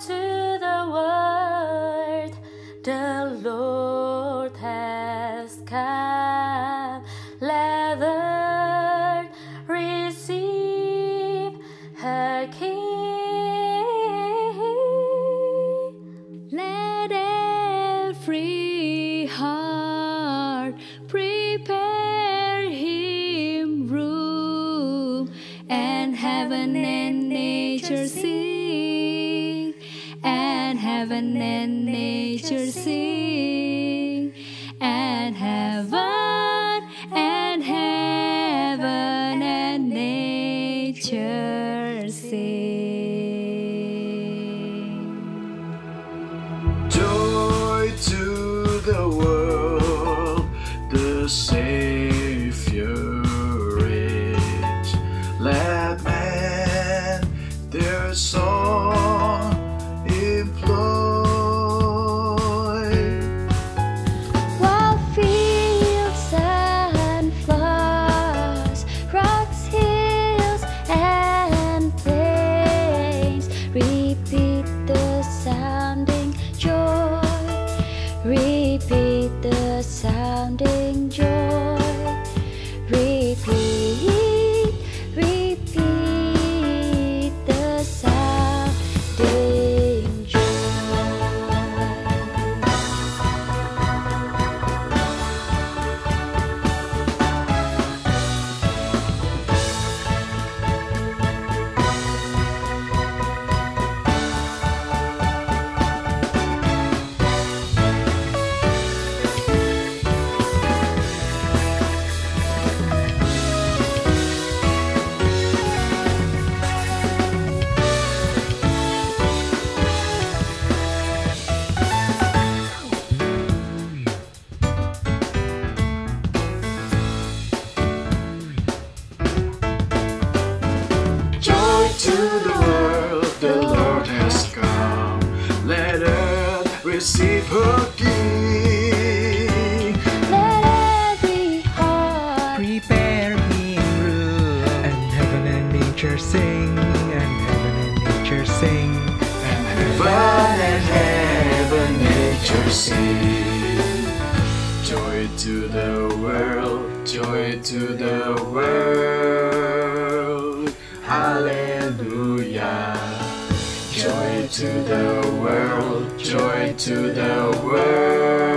to the world, the Lord has come. Let the earth receive her King. Let every heart prepare him room, and heaven and nature sing, and heaven and nature sing, and heaven and nature sing. Joy to the world, the Savior reigns. Let man their song employ. While fields and floods, rocks, hills, and plains repeat the sounding joy. Repeat the sounding joy. Repeat, repeat the sounding joy. Joy to the world, the Lord has come. Let earth receive her King. Let every heart Prepare him room, and heaven and nature sing, and heaven and nature sing, And heaven, nature sing. Joy to the world, joy to the world. Hallelujah. Joy to the world, joy to the world.